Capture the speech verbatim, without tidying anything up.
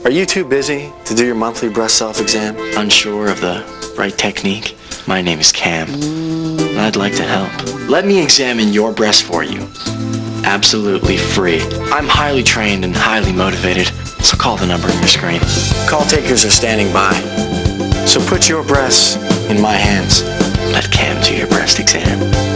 Are you too busy to do your monthly breast self-exam? Unsure of the right technique? My name is Cam. I'd like to help. Let me examine your breast for you. Absolutely free. I'm highly trained and highly motivated, so call the number on your screen. Call takers are standing by. So put your breasts in my hands. Let Cam do your breast exam.